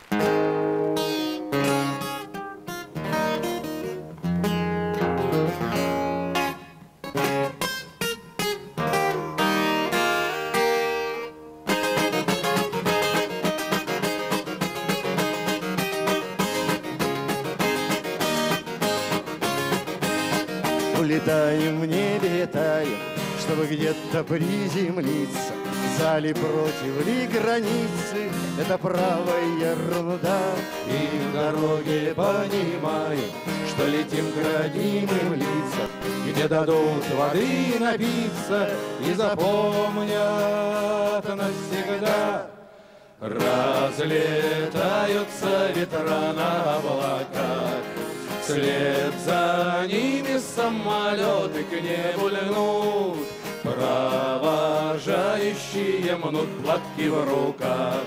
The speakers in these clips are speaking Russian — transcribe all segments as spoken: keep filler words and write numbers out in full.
Улетаем в небе, летаем, чтобы где-то приземлиться. За ли, против ли границы, это правая ерунда. И в дороге понимаем, что летим к родимым лицам, где дадут воды напиться и запомнят навсегда. Разлетаются ветра на облаках, вслед за ними самолеты к небу льнут, провожающие мнут платки в руках.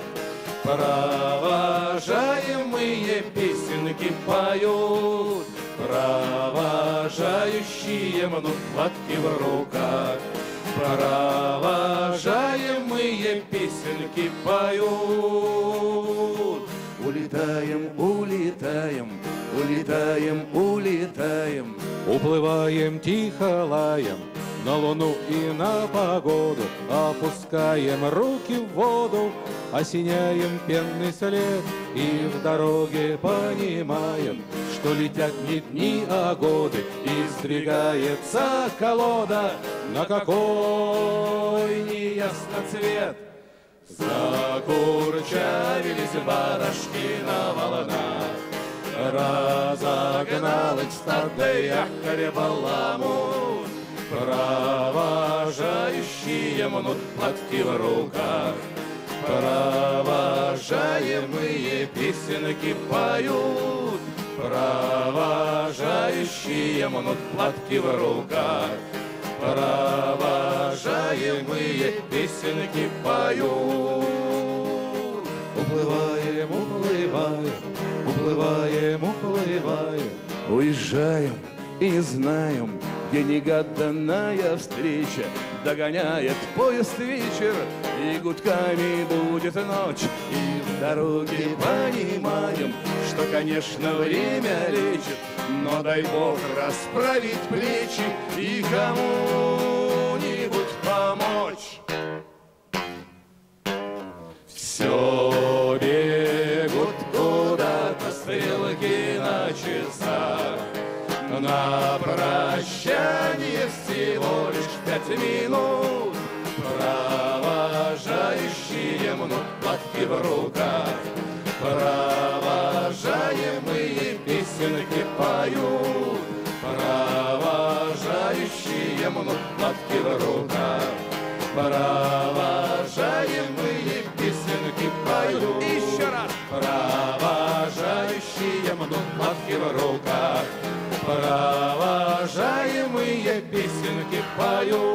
Провожаемые песенки поют, провожающие мнут платки в руках. Провожаемые песенки поют. Улетаем, улетаем, улетаем, улетаем, уплываем тихо лаем на луну и на погоду, опускаем руки в воду, осеняем пенный след и в дороге понимаем, что летят не дни, а годы, и сдвигается колода, на какой неясно цвет. Закурчавились барашки на волнах, разогналась стадная хлеболамут, провожающие мнут платки в руках. Провожаемые песенки поют, провожающие мнут платки в руках. Провожаемые песенки поют. Уплываем, уплываем, уплываем, уплываем, уезжаем и не знаем, где негаданная встреча. Догоняет поезд вечер, и гудками будет ночь, и в дороге понимаем, что, конечно, время лечит, но дай Бог расправить плечи и кому-нибудь помочь. Все бегут куда-то стрелки на часах, на прощание всего лишь пять минут. Провожающие мнут платки в руках, провожаемые песенки поют, провожающие мнут платки в руках, провожаемые песенки поют. Еще раз. Провожающие мнут платки в руках, провожаемые песенки поют.